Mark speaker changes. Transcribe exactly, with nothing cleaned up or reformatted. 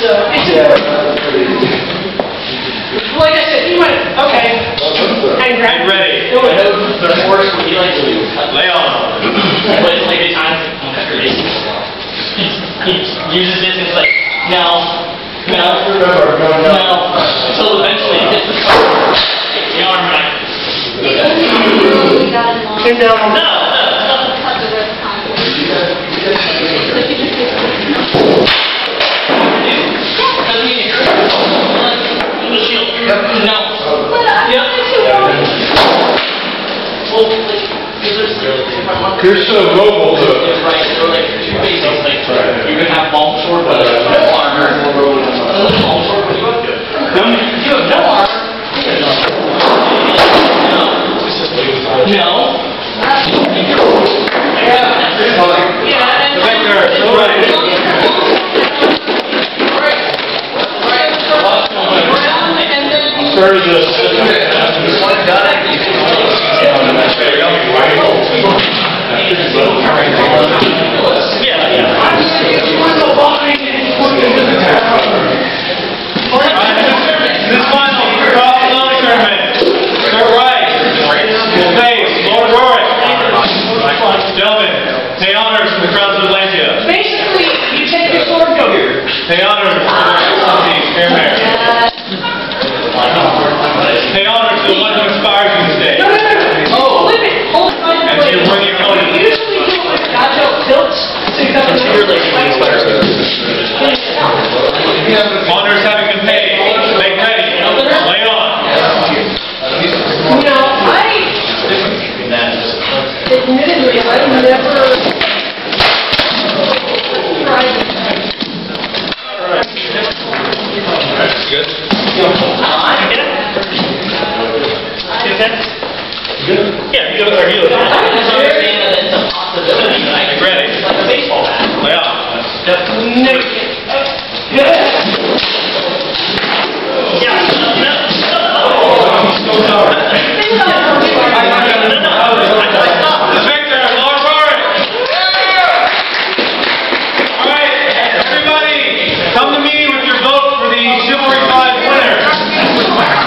Speaker 1: So, like I said, he went, okay, hang
Speaker 2: Get ready.
Speaker 1: do it.
Speaker 3: The horse, what he likes to do is cut.
Speaker 2: Lay on.
Speaker 3: But it's like a time, cut your wrist. He uses this and it's like, no, no, no. Until eventually it hits the the arm and I.
Speaker 1: And, um,
Speaker 3: No, no, no. Doesn't mean it hurts. The shield. No. Yep. Well, like, because there's if I want
Speaker 2: You're so mobile, though.
Speaker 3: right, so like two basics, like you can have long sword, but no armor. Long sword, but you have you have no armor. No. No. Yeah. Yeah. And
Speaker 2: Victor, go Sir,
Speaker 3: Yeah, yeah.
Speaker 2: This final cross tournament. Start right. Face, Lord Rorik. Gentlemen, pay honors to the crowns of Atlantia.
Speaker 1: basically, you take your sword and go here.
Speaker 2: Pay honors to the Fair Mare. Pay honors to the one who inspires you today.
Speaker 1: No, no, no, no.
Speaker 3: Oh.
Speaker 1: Flip it. Hold it by the
Speaker 2: And
Speaker 1: way.
Speaker 2: to your worthy opponent.
Speaker 1: You usually do it with Gato tilts, so you got the
Speaker 3: You're like
Speaker 2: Honors having been paid. Make ready. Lay on.
Speaker 1: You know, I, admittedly, I've never tried.
Speaker 2: That's good.
Speaker 3: Yeah, you go, or you go.